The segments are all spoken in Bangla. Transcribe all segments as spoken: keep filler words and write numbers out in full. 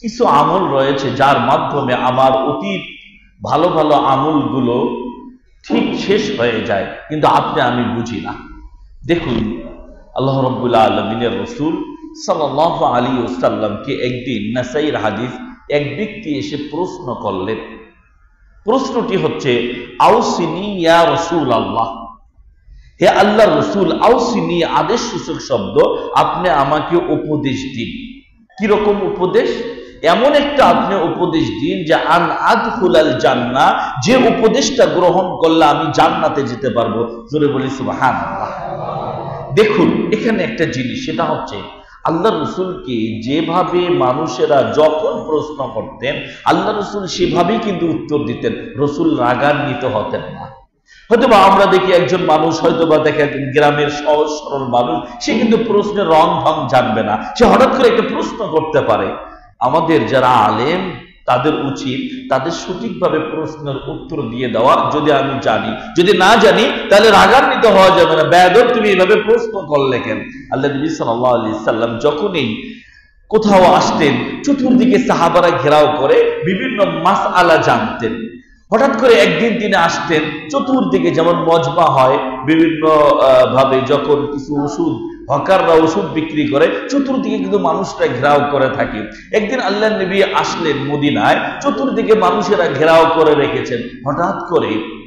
কিছু আমল রয়েছে যার মাধ্যমে আমার অতীত ভালো ভালো আমলগুলো ঠিক শেষ হয়ে যায়, কিন্তু আপনি আমি বুঝি না। দেখুন, আল্লাহ রাব্বুল আলামিনের রাসূল সাল্লাল্লাহু আলাইহি ওয়াসাল্লামকে একদিন নাসাইর হাদিস এক ব্যক্তি এসে প্রশ্ন করলেন। প্রশ্নটি হচ্ছে, আউসিনি ইয়া রাসূলুল্লাহ, হে আল্লাহর রাসূল, আউসিনি আদেশ সূচক শব্দ, আপনি আমাকে উপদেশ দিন। কি রকম উপদেশ? এমন একটা আপনি উপদেশ দিন যে আন আদখুলাল জান্নাহ, যে উপদেশটা গ্রহণ করলে আমি জান্নাতে যেতে পারবো। জোরে বলি সুবহানাল্লাহ। দেখুন, এখানে একটা জিনিস, সেটা হচ্ছে আল্লাহ রসুলকে যেভাবে মানুষেরা যখন প্রশ্ন করতেন আল্লাহ রসুল সেভাবেই কিন্তু উত্তর দিতেন। রসুল রাগান্বিত হতেন না। হয়তোবা আমরা দেখি একজন মানুষ, হয়তোবা দেখে গ্রামের সহজ সরল মানুষ, সে কিন্তু প্রশ্নের রং ঢং জানবে না, সে হঠাৎ করে একটা প্রশ্ন করতে পারে। আমাদের যারা আলেম তাদের উচিত তাদের সঠিকভাবে প্রশ্নের উত্তর দিয়ে দেওয়া। যদি আমি জানি, যদি না জানি, তাহলে রাগান্বিত হওয়া যাবে না, বেয়াদব তুমি এইভাবে প্রশ্ন করলে কেন। আল্লাহ নবী সাল্লাল্লাহু আলাইহি সাল্লাম যখনই কোথাও আসতেন, চতুর্দিকে সাহাবারা ঘেরাও করে বিভিন্ন মাসআলা জানতেন। হঠাৎ করে একদিন তিনি আসতেন, চতুর্দিকে যেমন মজমা হয় বিভিন্ন ভাবে, যখন কিছু ওষুধ হকাররা ওষুধ বিক্রি করে, চতুর্দিকে কিন্তু মানুষরা ঘেরাও করে থাকে। একদিন আল্লাহ নবী আসলেন মদিনায়, চতুর্দিকে মানুষেরা ঘেরাও করে রেখেছেন। হঠাৎ করে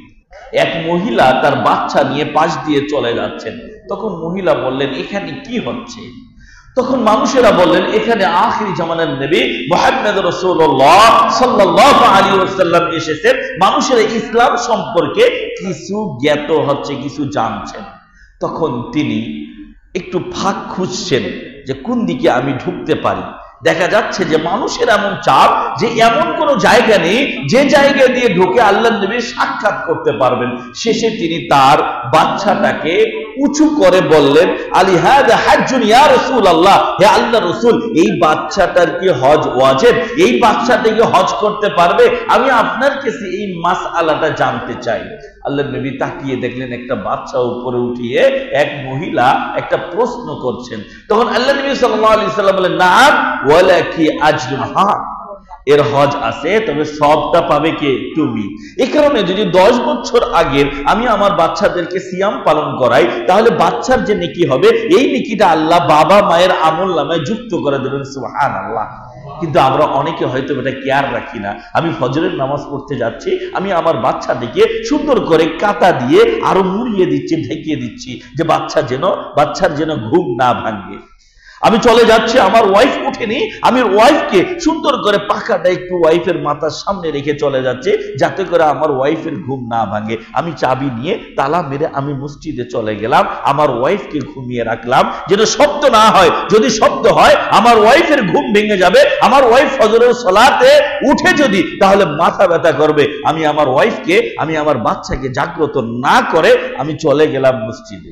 এক মহিলা তার বাচ্চা নিয়ে পাশ দিয়ে চলে যাচ্ছেন। তখন মহিলা বললেন, এখানে কি হচ্ছে? তখন মানুষেরা বললেন, এখানে আখিরি জামানার নবী মুহাম্মদ রাসূলুল্লাহ সাল্লাল্লাহু আলাইহি ওয়াসাল্লাম এসেছেন, মানুষেরা ইসলাম সম্পর্কে কিছু জ্ঞাত হচ্ছে, কিছু জানছেন। তখন তিনি একটু ফাঁক খুঁজছেন যে কোন দিকে আমি ঢুকতে পারি। দেখা যাচ্ছে যে মানুষের এমন চাপ যে এমন কোন জায়গা নেই যে জায়গা দিয়ে ঢুকে আল্লাহ নবীর সাক্ষাৎ করতে পারবেন। শেষে তিনি তার বাচ্চাটাকে উঁচু করে বললেন, আলী হাযা হাজ্জুন ইয়া রাসূলুল্লাহ, হে আল্লাহর রাসূল, এই বাচ্চাটার কি হজ ওয়াজিব? এই বাচ্চাটা কি হজ করতে পারবে? আমি আপনার কাছে এই মাসআলাটা জানতে চাই। আল্লাহ নবী তাকিয়ে দেখলেন একটা বাচ্চা উপরে উঠিয়ে এক মহিলা একটা প্রশ্ন করছেন। তখন আল্লাহ নবী সাল্লাল্লাহু আলাইহি সাল্লাম বলেন, নাআম ওয়ালাকি আজরুন, হ্যাঁ এর হজ আছে, তবে সবটা পাবে কে? তুমি। এই কারণে যদি দশ বছর আগে আমি আমার বাচ্চাদেরকে সিয়াম পালন করাই, তাহলে বাচ্চার যে নেকি হবে, এই নেকিটা আল্লাহ বাবা মায়ের আমল নামায় যুক্ত করে দেবেন। সুবহানাল্লাহ। কিন্তু আমরা অনেকে হয়তো এটা কেয়ার রাখি না। আমি ফজরের নামাজ পড়তে যাচ্ছি, আমি আমার বাচ্চাটিকে সুন্দর করে কাঁটা দিয়ে আরো মুড়িয়ে দিচ্ছি, ঢেকিয়ে দিচ্ছি, যে বাচ্চা যেন বাচ্চার যেন ঘুম না ভাঙে। আমি চলে যাচ্ছি, আমার ওয়াইফ উঠেনি, আমি ওয়াইফকে সুন্দর করে পাখাটা একটু ওয়াইফের মাথার সামনে রেখে চলে যাচ্ছে, যাতে করে আমার ওয়াইফের ঘুম না ভাঙে। আমি চাবি নিয়ে তালা মেরে আমি মসজিদে চলে গেলাম, আমার ওয়াইফকে ঘুমিয়ে রাখলাম যেন শব্দ না হয়। যদি শব্দ হয় আমার ওয়াইফের ঘুম ভেঙে যাবে, আমার ওয়াইফ ফজরের সালাতে উঠে যদি, তাহলে মাথা ব্যথা করবে। আমি আমার ওয়াইফকে, আমি আমার বাচ্চাকে জাগ্রত না করে আমি চলে গেলাম মসজিদে।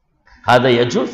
হাদা ইয়াজুজ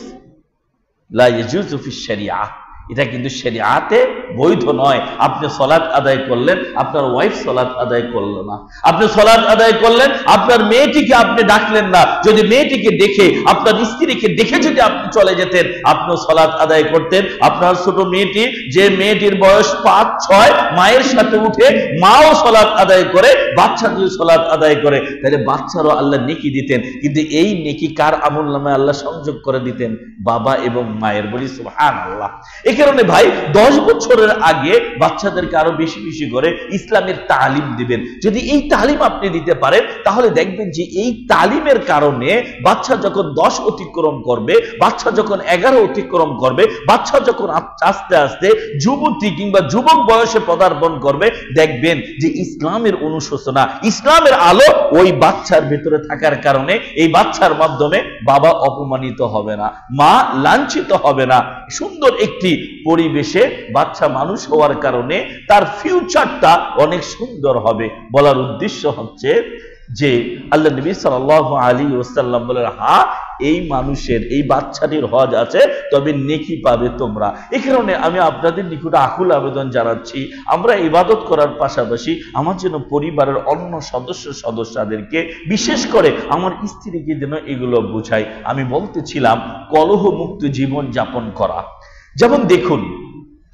লা ইয়াজুজু ফি শরিয়াহ, এটা কিন্তু শরিয়াতে বৈধ নয়। আপনি সালাত আদায় করলেন, আপনার ওয়াইফ সালাত আদায় করলো না। আপনি সালাত আদায় করলেন, আপনার মেয়েটিকে আপনি ডাকলেন না। যদি মেয়েটিকে দেখে, আপনার স্ত্রীকে দেখে যদি আপনি চলে যেতেন, আপনিও সালাত আদায় করতেন। আপনার ছোট মেয়েটি, যে মেয়েটির বয়স পাঁচ ছয়, মায়ের সাথে উঠে মাও সালাত আদায় করে, বাচ্চা দিয়ে সালাত আদায় করে, তাহলে বাচ্চারও আল্লাহ নেকি দিতেন। কিন্তু এই নেকি কার আমল নামায় আল্লাহ সংযোগ করে দিতেন? বাবা এবং মায়ের। বলি সুবহানাল্লাহ। এই কারণে ভাই, দশ বছরের আগে বাচ্চাদেরকে আরো বেশি বেশি করে ইসলামের তালিম দিবেন। যদি এই তালিম আপনি দিতে পারেন, তাহলে দেখবেন যে এই তালিমের কারণে বাচ্চা যখন দশ অতিক্রম করবে, বাচ্চা যখন এগারো অতিক্রম করবে, বাচ্চা যখন আস্তে আস্তে যুবতী কিংবা যুবক বয়সে পদার্পণ করবে, দেখবেন যে ইসলামের অনুশোচনা, ইসলামের আলো ওই বাচ্চার ভেতরে থাকার কারণে এই বাচ্চার মাধ্যমে বাবা অপমানিত হবে না, মা লাঞ্ছিত হবে না। সুন্দর একটি পরিবেশে বাচ্চা মানুষ হওয়ার কারণে তার ফিউচারটা অনেক সুন্দর হবে। বলার উদ্দেশ্য হচ্ছে যে আল্লাহ নবী সাল্লাল্লাহু আলাইহি ওয়াসাল্লাম বলেন, হ্যাঁ এই মানুষের, এই বাচ্চাটির হজ আছে, তবে নেকি পাবে তোমরা। এই কারণে আমি আপনাদের নিকটে আকুল আবেদন জানাচ্ছি, আমরা ইবাদত করার পাশাপাশি আমার জন্য পরিবারের অন্য সদস্য সদস্যদেরকে, বিশেষ করে আমার স্ত্রীকে যেন এগুলো বুঝাই। আমি বলতেছিলাম কলহ মুক্ত জীবন যাপন করা। যেমন দেখুন,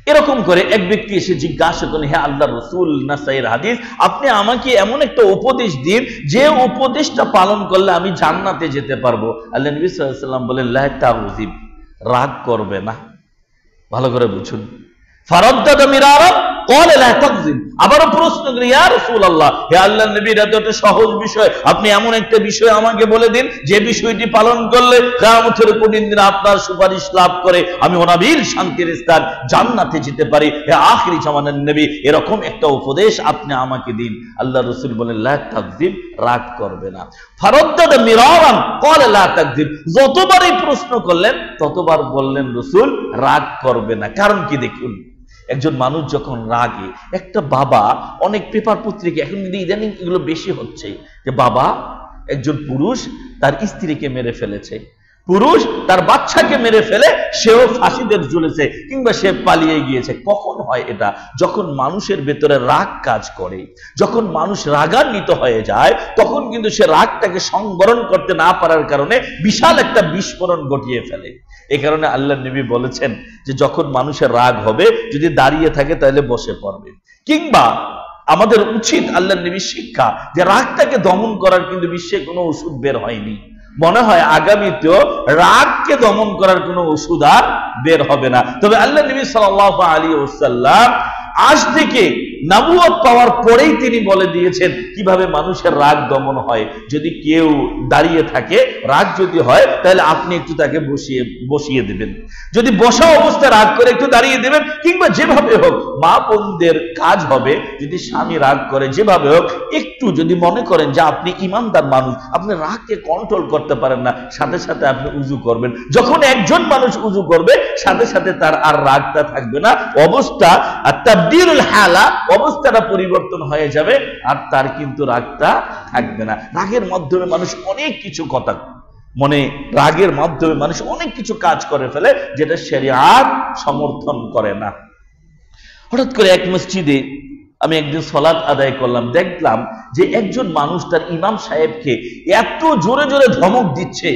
এরকম করে এক ব্যক্তি এসে জিজ্ঞাসা করলেন, হে আল্লাহর রাসূল, নাসাইর হাদিস, আপনি আমাকে এমন একটা উপদেশ দিন যে উপদেশটা পালন করলে আমি জান্নাতে যেতে পারবো। আল্লাহ নবী সাল্লাল্লাহু আলাইহি ওয়াসাল্লাম বলেন, লা তাগজিব, রাগ করবে না। ভালো করে বুঝুন। ফারাদ্দাদা মিরারা ক্বালা লা তাগজিব, আবারও প্রশ্ন করি, ইয়া রাসূলুল্লাহ, হে আল্লাহর নবী, এটা তো একটা সহজ বিষয়, আপনি এমন একটা বিষয় আমাকে বলে দিন যে বিষয়টি পালন করলে কিয়ামতের কঠিন দিনে আপনার সুপারিশ লাভ করে আমি অনাবিল শান্তির স্থান জান্নাতে যেতে পারি। হে আখিরি জামানার নবী, এরকম একটা উপদেশ আপনি আমাকে দিন। আল্লাহর রাসূল বলেন, লা তাগজিব, রাগ করবে না। ফারাদ্দাদা মিরারান ক্বালা লা তাগজিব, যতবারই প্রশ্ন করলেন ততবার বললেন রাসূল, রাগ করবে না। কারণ কি দেখুন, একজন মানুষ যখন রাগে, একটা বাবা, অনেক পেপার পত্রিকা এখন কিন্তু ইদানিং এগুলো বেশি হচ্ছে যে বাবা, একজন পুরুষ তার স্ত্রীকে মেরে ফেলেছে, পুরুষ তার বাচ্চাকে মেরে ফেলে সেও ফাঁসিতে ঝুলেছে কিংবা সে পালিয়ে গিয়েছে। কখন হয় এটা? যখন মানুষের ভেতরে রাগ কাজ করে, যখন মানুষ রাগান্বিত হয়ে যায়, তখন কিন্তু সে রাগটাকে সংবরণ করতে না পারার কারণে বিশাল একটা বিস্ফোরণ ঘটিয়ে ফেলে। এই কারণে আল্লাহ নবী বলেছেন যে যখন মানুষের রাগ হবে, যদি দাঁড়িয়ে থাকে তাহলে বসে পড়বে। কিংবা আমাদের উচিত, আল্লাহ নবীর শিক্ষা, যে রাগটাকে দমন করার কিন্তু বিশ্বে কোনো ওষুধ বের হয়নি। মনে হয় আগামীতেও রাগকে দমন করার কোনো ওষুধ আর বের হবে না। তবে আল্লাহ নবী সাল্লাল্লাহু আলাইহি ওয়াসাল্লাম আজ থেকে নবুয়ত পাওয়ার পরেই তিনি বলে দিয়েছেন কিভাবে মানুষের রাগ দমন হয়। যদি কেউ দাঁড়িয়ে থাকে, রাগ যদি হয়, তাহলে আপনি একটু তাকে বসিয়ে বসিয়ে দেবেন। যদি বসা অবস্থায় রাগ করে, একটু দাঁড়িয়ে দেবেন। কিংবা যেভাবে হোক, মা বোনদের কাজ হবে, যদি স্বামী রাগ করে, যেভাবে হোক একটু যদি মনে করেন যে আপনি ইমানদার মানুষ, আপনি রাগকে কন্ট্রোল করতে পারেন না, সাথে সাথে আপনি উজু করবেন। যখন একজন মানুষ উজু করবে, সাথে সাথে তার আর রাগটা থাকবে না, অবস্থা আর তাবদীলুল হালা, অবস্থাটা পরিবর্তন হয়ে যাবে, আর তার কিন্তু রাগটা থাকবে না। রাগের মাধ্যমে মানুষ অনেক কিছু কথা, মনে রাগের মাধ্যমে মানুষ অনেক কিছু কাজ করে ফেলে যেটা শরিয়ত সমর্থন করে না। হঠাৎ করে এক মসজিদে আমি একদিন সালাত আদায় করলাম, দেখলাম যে একজন মানুষ তার ইমাম সাহেবকে এত জোরে জোরে ধমক দিচ্ছে,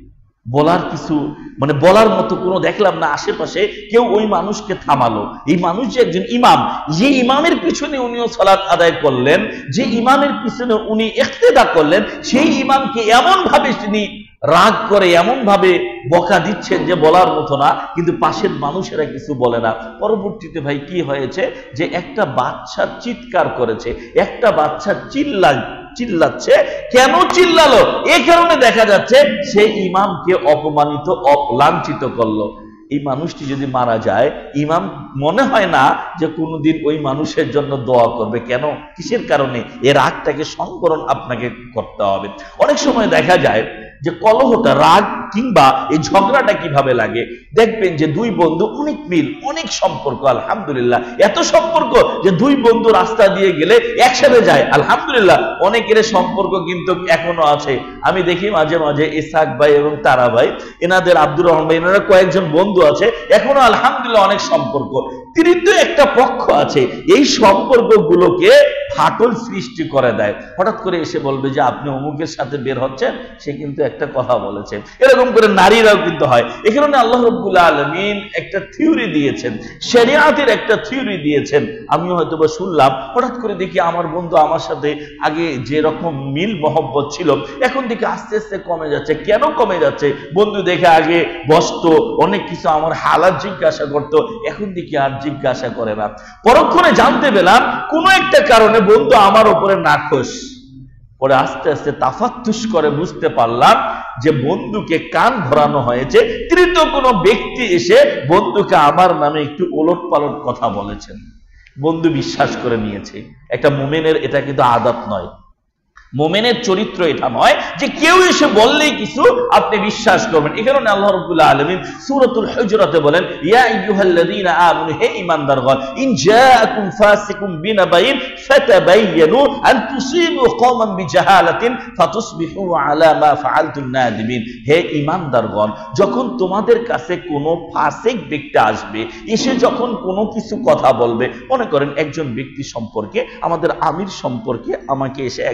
বলার কিছু মানে বলার মতো কোনো দেখলাম না। আশেপাশে কেউ ওই মানুষকে থামালো। এই মানুষ যে একজন ইমাম, যে ইমামের পিছনে উনিও সালাত আদায় করলেন, যে ইমামের পিছনে উনি ইক্তেদা করলেন, সেই ইমামকে এমন ভাবে তিনি রাগ করে, এমন ভাবে বকা দিচ্ছেন যে বলার মতো না, কিন্তু পাশের মানুষেরা কিছু বলে না। পরবর্তীতে ভাই কি হয়েছে, যে একটা বাচ্চা চিৎকার করেছে, একটা বাচ্চা চিল্লা চিল্লাচ্ছে। কেন চিল্লালো? এই কারণে দেখা যাচ্ছে সে ইমামকে অপমানিত, অপলাঞ্ছিত করলো। এই মানুষটি যদি মারা যায়, ইমাম মনে হয় না যে কোনোদিন ওই মানুষের জন্য দোয়া করবে। কেন? কিসের কারণে? এর রাগটাকে সংবরণ আপনাকে করতে হবে। অনেক সময় দেখা যায় যে কলহটা, রাগ কিংবা এই ঝগড়াটা কিভাবে লাগে, দেখবেন যে দুই বন্ধু অনেক মিল, অনেক সম্পর্ক, আলহামদুলিল্লাহ, এত সম্পর্ক যে দুই বন্ধু রাস্তা দিয়ে গেলে একসাথে যায়, আলহামদুলিল্লাহ। অনেকের সম্পর্ক কিন্তু এখনো আছে। আমি দেখি মাঝে মাঝে ইসহাক ভাই এবং তারা ভাই, এনাদের আব্দুর রহমান ভাই, এনারা কয়েকজন বন্ধু আছে, এখনো আলহামদুলিল্লাহ অনেক সম্পর্ক। তৃতীয় একটা পক্ষ আছে, এই সম্পর্কগুলোকে ফাটল সৃষ্টি করে দেয়। হঠাৎ করে এসে বলবে যে আপনি অমুকের সাথে বের হচ্ছেন, সে কিন্তু একটা কথা বলেছে। এরকম করে নারীরাও কিন্তু হয়। এই কারণে আল্লাহ রাব্বুল আলামিন একটা থিওরি দিয়েছেন, শরিয়াতের একটা থিওরি দিয়েছেন। আমি হয়তো বা শুনলাম, হঠাৎ করে দেখি আমার বন্ধু আমার সাথে আগে যেরকম মিল মহব্বত ছিল, এখন দেখি আস্তে আস্তে কমে যাচ্ছে। কেন কমে যাচ্ছে? বন্ধু দেখে আগে বসতো, অনেক কিছু আমার হালাত জিজ্ঞাসা করতো, এখন দেখি আর জিজ্ঞাসা করে না। পরক্ষণে জানতে পেলাম কোনো একটা কারণে বন্ধু আমার উপরে নাখোশ। পরে আস্তে আস্তে তাফাত্তুশ করে বুঝতে পারলাম যে বন্ধুকে কান ধরানো হয়েছে। তৃতীয় কোনো ব্যক্তি এসে বন্ধুকে আমার নামে একটু ওলট পালট কথা বলেছেন, বন্ধু বিশ্বাস করে নিয়েছে। একটা মুমিনের এটা কিন্তু আদত নয়, মুমিনের চরিত্র এটা নয় যে কেউ এসে বললেই কিছু আপনি বিশ্বাস করবেন। এই কারণে আল্লাহ রাব্বুল আলামিন সূরাতুল হুজুরাতে বলেন, ইয়া আইয়ুহাল্লাযীনা আমানু, হে ঈমানদারগণ, ইন জাআকুম ফাসিকুম বিনাবাইন ফাতাবায়ানু আন তুসিবু কওমান বিজাহালাতিন ফাতুসবিহু আলা মা ফাআলতুম নাদিমিন। হে ঈমানদারগণ, যখন তোমাদের কাছে কোনো ফাসিক ব্যক্তি আসবে, এসে যখন কোনো কিছু কথা বলবে, মনে করেন একজন ব্যক্তি সম্পর্কে, আমাদের আমির সম্পর্কে আমাকে এসে একজন কিছু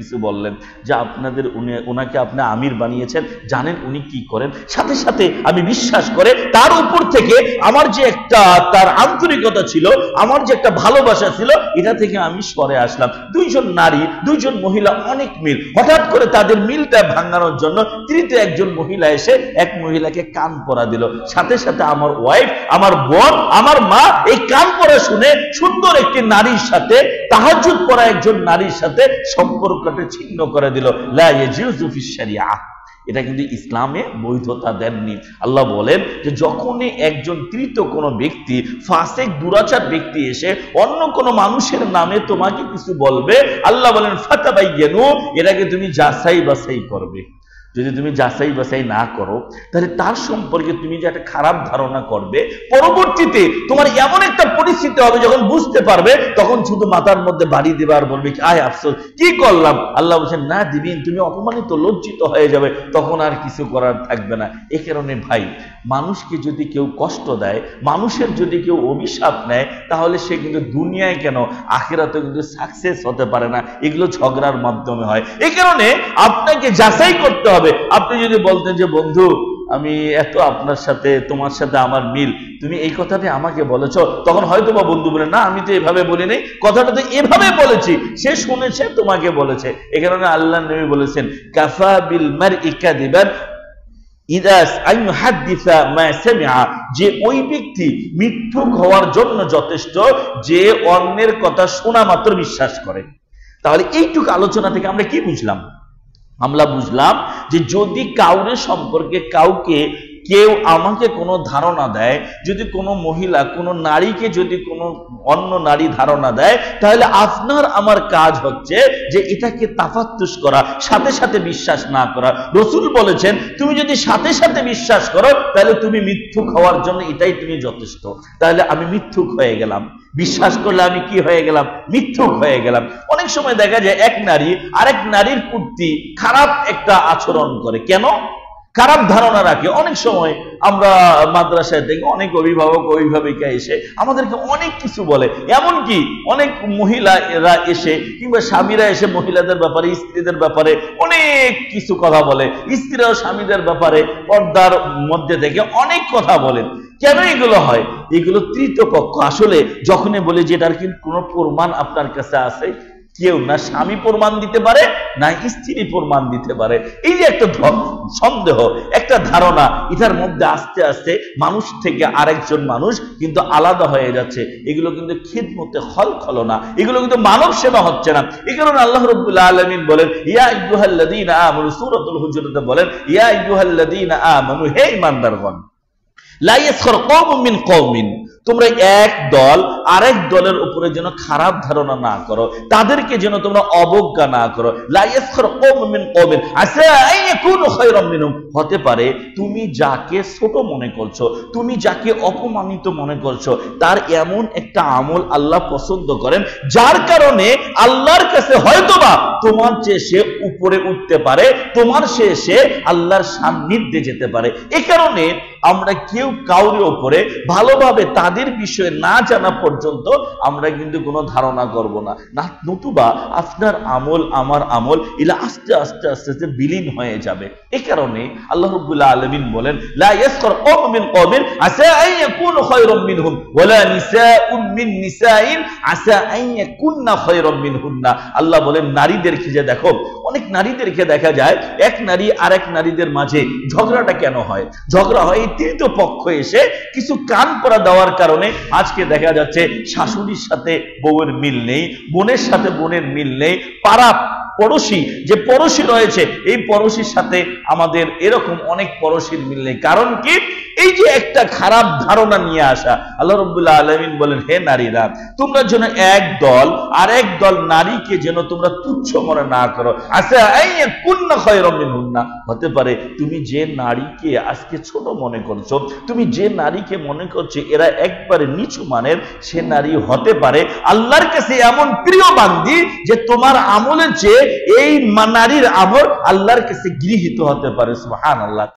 কিছু বললেন যে আপনাদের উনি ওনাকে আপনি আমির বানিয়েছেন, জানেন উনি কি করেন? সাথে সাথে আমি বিশ্বাস করে তার উপর থেকে আমার যে একটা তার আন্তরিকতা ছিল, আমার যে একটা ভালোবাসা ছিল, এটা থেকে আমি সরে আসলাম। দুইজন নারী, দুইজন মহিলা অনেক মিল, হঠাৎ করে তাদের মিলটা ভাঙানোর জন্য তৃতীয় একজন মহিলা এসে এক মহিলাকে কান পরা দিল। সাথে সাথে আমার ওয়াইফ, আমার বোন, আমার মা এই কান পরা শুনে সুন্দর একটি নারীর সাথে, তাহাজ্জুদ পড়া একজন নারীর সাথে সম্পর্কটা ছিন্ন করে দিল। লা ইয়াজুজু ফিশ শারিআহ, এটা কিন্তু ইসলামে বৈধতা দেননি। আল্লাহ বলেন যে যখনই একজন তৃতীয় কোনো ব্যক্তি, ফাসিক দুরাচার ব্যক্তি এসে অন্য কোনো মানুষের নামে তোমাকে কিছু বলবে, আল্লাহ বলেন ফাতাবাইয়ানু, এটাকে তুমি যাচাই বাছাই করবে। যদি তুমি যাচাই বাছাই না করো, তাহলে তার সম্পর্কে তুমি যে একটা খারাপ ধারণা করবে, পরবর্তীতে তোমার এমন একটা পরিস্থিতি হবে যখন বুঝতে পারবে, তখন শুধু মাথার মধ্যে বাড়ি দেবে আর বলবে আয় আফসোস, কি করলাম। আল্লাহ বলছেন না দিবিন, তুমি অপমানিত, লজ্জিত হয়ে যাবে, তখন আর কিছু করার থাকবে না। এ কারণে ভাই, মানুষকে যদি কেউ কষ্ট দেয়, মানুষের যদি কেউ অভিশাপ নেয়, তাহলে সে কিন্তু দুনিয়ায় কেন আখিরাতে কিন্তু সাকসেস হতে পারে না। এগুলো ঝগড়ার মাধ্যমে হয়। এই কারণে আপনাকে যাচাই করতে হবে। আপনি যদি বলতেন যে বন্ধু আমি এত আপনার সাথে, তোমার সাথে আমার মিল, তুমি এই কথাটি আমাকে বলেছো, তখন হয়তো বা বন্ধু বলে না আমি তো এভাবে বলি নাই, কথাটা তো এভাবে বলেছি, সে শুনেছে তোমাকে বলেছে। এই কারণে আল্লাহ নবী বলেছেন কাফা বিল মারই কাযিবান ইদাস আইহাদ্দিসা মা সামিআ, যে ওই ব্যক্তি মিথ্যুক হওয়ার জন্য যথেষ্ট যে অন্যের কথা শোনা মাত্র বিশ্বাস করে। তাহলে এইটুকু আলোচনা থেকে আমরা কি বুঝলাম? আমরা বুঝলাম যে যদি কাউরে সম্পর্কে কাউকে কেউ আমাকে কোনো ধারণা দেয়, যদি কোনো মহিলা কোনো নারীকে যদি কোনো অন্য নারী ধারণা দেয়, তাহলে আপনার আমার কাজ হচ্ছে যে এটাকে তাফাত্তুশ করা, সাথে সাথে বিশ্বাস না করা। রাসূল বলেছেন তুমি যদি সাথে সাথে বিশ্বাস করো, তাহলে তুমি মিথ্যুক হওয়ার জন্য এটাই তুমি যথেষ্ট। তাহলে আমি মিথ্যুক হয়ে গেলাম, বিশ্বাস করলে আমি কি হয়ে গেলাম? মিথ্যুক হয়ে গেলাম। অনেক সময় দেখা যায় এক নারী আরেক নারীর প্রতি খারাপ একটা আচরণ করে, কেন? খারাপ ধারণা রাখে। অনেক সময় আমরা মাদ্রাসায় দেখি অনেক অভিভাবক অভিভাবিকা এসে আমাদেরকে অনেক কিছু বলে, এমনকি অনেক মহিলারা এসে কিংবা স্বামীরা এসে মহিলাদের ব্যাপারে, স্ত্রীদের ব্যাপারে অনেক কিছু কথা বলে, স্ত্রীরাও স্বামীদের ব্যাপারে পর্দার মধ্যে থেকে অনেক কথা বলেন। কেন এগুলো হয়? এগুলো তৃতীয় পক্ষ। আসলে যখনই বলে যে এটার কিন্তু কোনো প্রমাণ আপনার কাছে আছে, কেউ না স্বামী প্রমাণ দিতে পারে না স্ত্রী প্রমাণ দিতে পারে। এই যে একটা সন্দেহ, একটা ধারণা, এটার মধ্যে আস্তে আস্তে মানুষ থেকে আরেকজন মানুষ কিন্তু আলাদা হয়ে যাচ্ছে। এগুলো কিন্তু খিদমতে খলখলনা, এগুলো কিন্তু মানব সেবা হচ্ছে না। এই কারণে আল্লাহ রাব্বুল আলামিন বলেন ইয়া আইয়ুহাল্লাযীনা আমানু, সূরাতুল হুজুরাতে বলেন ইয়া আইয়ুহাল্লাযীনা আমানু, হে ঈমানদারগণ, লা ইয়াসখার কওমুম মিন কওমিন, তোমরা এক দল আরেক দলের উপরে যেন খারাপ ধারণা না করো, তাদেরকে যেন তোমরা অবজ্ঞা না করো। লা ইয়াসখার কওমুম মিন কওমিন আসা আন ইয়াকুনু খায়রাম মিনহুম, হতে পারে তুমি যাকে ছোট মনে করছো, তুমি যাকে অপমানিত মনে করছো, তার এমন একটা আমল আল্লাহ পছন্দ করেন যার কারণে আল্লাহর কাছে হয়তোবা তোমার চেয়ে সে উপরে উঠতে পারে, তোমার চেয়ে সে আল্লাহর সান্নিধ্যে যেতে পারে। এই কারণে আমরা কেউ কাউরে উপরে ভালোভাবে তাদের বিষয়ে না জানা পর্যন্ত আমরা কিন্তু কোনো ধারণা করব না, নতুবা আপনার আমল আমার আমল এলা আস্তে আস্তে আস্তে আস্তে বিলীন হয়ে যাবে। এই কারণে আল্লাহ রাব্বুল আলামিন বলেন লা ইয়াসখার কওমুম মিন কওমিন আসা আন ইয়াকুনু খায়রাম মিনহুম ওয়ালা নিসাউম মিন নিসাইন আসা আন ইয়াকুননা খায়রাম মিনহুন্না। আল্লাহ বলেন নারীদেরকে যে দেখো, অনেক নারীদেরকে দেখা যায় এক নারী আরেক নারীদের মাঝে ঝগড়াটা কেন হয়? ঝগড়া হয় তৃতীয় পক্ষ এসে কিছু কান পরা দেওয়ার কারণে। আজকে দেখা যাচ্ছে শাশুড়ির সাথে বউয়ের মিল নেই, বোনের সাথে বোনের মিল নেই, পাড়া পড়োশি যে পড়োশি রয়েছে এই পড়োশির সাথে আমাদের এরকম অনেক পড়োশির মিল নেই। কারণ কি? এই যে একটা খারাপ ধারণা নিয়ে আসা। আল্লাহ রাব্বুল আলামিন বলেন হে নারীরা, তোমরা যেন এক দল আর এক দল নারীকে যেন তোমরা তুচ্ছ মনে না করো। আসা আন ইয়াকুননা খায়রাম মিনহুন্না, হতে পারে তুমি যে নারীকে আজকে ছোট মনে করছো, তুমি যে নারীকে মনে করছো এরা একবারে নিচু মানের, সে নারী হতে পারে আল্লাহর কাছে এমন প্রিয় বান্দি যে তোমার আমলের চেয়ে এই নারীর আমল আল্লাহর কাছে গৃহীত হতে পারে। সুবহানাল্লাহ।